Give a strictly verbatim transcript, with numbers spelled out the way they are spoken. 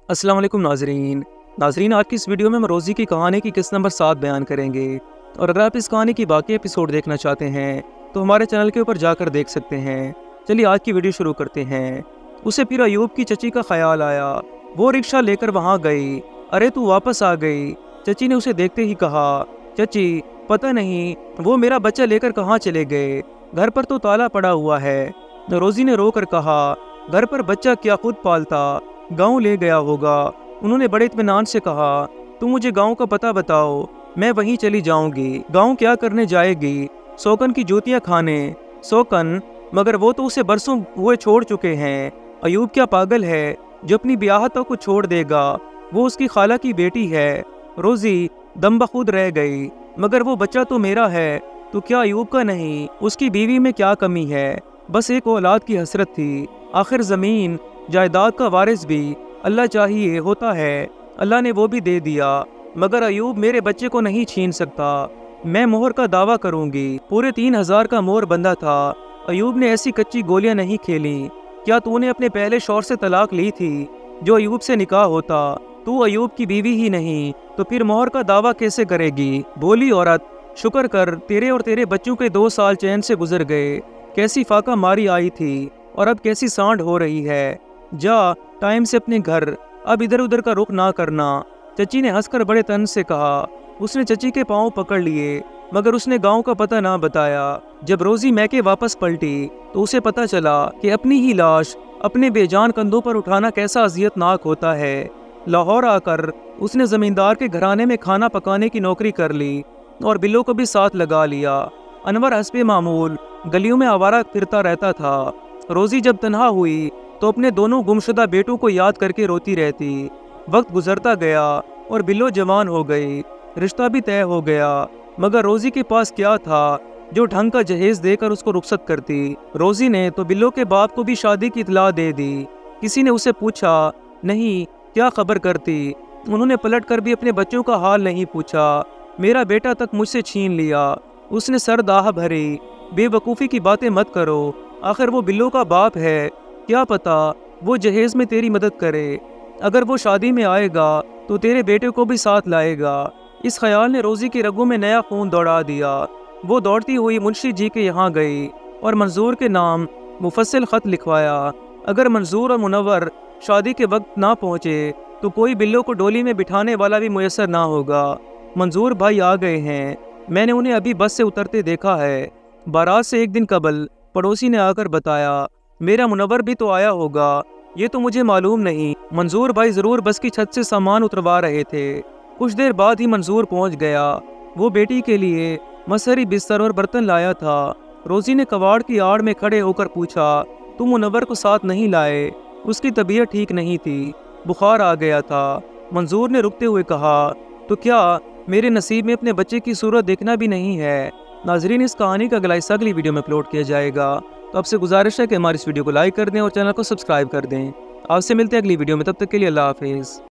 अस्सलाम वालेकुम नाजरीन नाजरीन आज की इस वीडियो में हम रोज़ी की कहानी की किस्त नंबर सात बयान करेंगे। और अगर आप इस कहानी की बाकी एपिसोड देखना चाहते हैं तो हमारे चैनल के ऊपर जाकर देख सकते हैं। चलिए आज की वीडियो शुरू करते हैं। उसे फिर अयूब की चची का ख्याल आया। वो रिक्शा लेकर वहाँ गई। अरे तू वापस आ गई। चची ने उसे देखते ही कहा, चची पता नहीं वो मेरा बच्चा लेकर कहाँ चले गए, घर पर तो ताला पड़ा हुआ है। रोज़ी ने रो कर कहा, घर पर बच्चा क्या खुद पालता, गांव ले गया होगा। उन्होंने बड़े इत्मीनान से कहा, तुम मुझे गांव का पता बताओ, मैं वहीं चली जाऊंगी। गांव क्या करने जाएगी? सोकन की जूतियां खाने। सोकन? मगर वो तो उसे बरसों हुए छोड़ चुके हैं। अयूब क्या पागल है जो अपनी ब्याहतों को छोड़ देगा? वो उसकी खाला की बेटी है। रोज़ी दम बखुद रह गई। मगर वो बच्चा तो मेरा है, तो क्या अयूब का नहीं? उसकी बीवी में क्या कमी है? बस एक औलाद की हसरत थी। आखिर ज़मीन जायदाद का वारिस भी अल्लाह चाहिए होता है। अल्लाह ने वो भी दे दिया, मगर अयूब मेरे बच्चे को नहीं छीन सकता। मैं मोहर का दावा करूंगी। पूरे तीन हजार का मोहर बंधा था। अयूब ने ऐसी कच्ची गोलियां नहीं खेली। क्या तूने अपने पहले शौहर से तलाक ली थी? जो अयूब से निकाह होता, तू अयूब की बीवी ही नहीं तो फिर मोहर का दावा कैसे करेगी? बोली औरत, शुक्र कर तेरे और तेरे बच्चों के दो साल चैन से गुजर गए। कैसी फाका मारी आई थी और अब कैसी सांड हो रही है। जा टाइम से अपने घर, अब इधर उधर का रुख ना करना। चची ने हंसकर बड़े तन से कहा। उसने चची के पांव पकड़ लिए, मगर उसने गांव का पता ना बताया। जब रोज़ी मैके वापस पलटी तो उसे पता चला कि अपनी ही लाश अपने बेजान कंधों पर उठाना कैसा अजियतनाक होता है। लाहौर आकर उसने जमींदार के घराने में खाना पकाने की नौकरी कर ली और बिल्लो को भी साथ लगा लिया। अनवर हस्बे मामूल गलियों में आवारा फिरता रहता था। रोज़ी जब तन्हा हुई तो अपने दोनों गुमशुदा बेटों को याद करके रोती रहती। वक्त गुजरता गया और बिल्लो जवान हो गई, रिश्ता भी तय हो गया। मगर रोज़ी के पास क्या था जो ढंग का जहेज देकर उसको रुखसत करती? रोज़ी ने तो बिल्लो के बाप को भी शादी की इतला दे दी। किसी ने उसे पूछा नहीं, क्या खबर करती? उन्होंने पलट कर भी अपने बच्चों का हाल नहीं पूछा। मेरा बेटा तक मुझसे छीन लिया। उसने सर दाह भरी। बेवकूफ़ी की बातें मत करो, आखिर वो बिल्लो का बाप है। क्या पता वो जहेज में तेरी मदद करे। अगर वो शादी में आएगा तो तेरे बेटे को भी साथ लाएगा। इस ख्याल ने रोज़ी की रगों में नया खून दौड़ा दिया। वो दौड़ती हुई मुंशी जी के यहाँ गई और मंजूर के नाम मुफस्सिल ख़त लिखवाया। अगर मंजूर और मुनव्वर शादी के वक्त ना पहुँचे तो कोई बिल्लो को डोली में बिठाने वाला भी मुयस्सर ना होगा। मंजूर भाई आ गए हैं, मैंने उन्हें अभी बस से उतरते देखा है। बारात से एक दिन कबल पड़ोसी ने आकर बताया, मेरा मुनव्वर भी तो आया होगा, ये तो मुझे मालूम नहीं। मंजूर भाई ज़रूर बस की छत से सामान उतरवा रहे थे। कुछ देर बाद ही मंजूर पहुंच गया। वो बेटी के लिए मसहरी बिस्तर और बर्तन लाया था। रोज़ी ने कबाड़ की आड़ में खड़े होकर पूछा, तुम मुनव्वर को साथ नहीं लाए? उसकी तबीयत ठीक नहीं थी, बुखार आ गया था। मंजूर ने रुकते हुए कहा, तो क्या मेरे नसीब में अपने बच्चे की सूरत देखना भी नहीं है? नाजरीन, इस कहानी का अगला हिस्सा अगली वीडियो में अपलोड किया जाएगा, तो आपसे गुजारिश है कि हमारी इस वीडियो को लाइक कर दें और चैनल को सब्सक्राइब कर दें। आपसे मिलते हैं अगली वीडियो में, तब तक के लिए अल्लाह हाफिज़।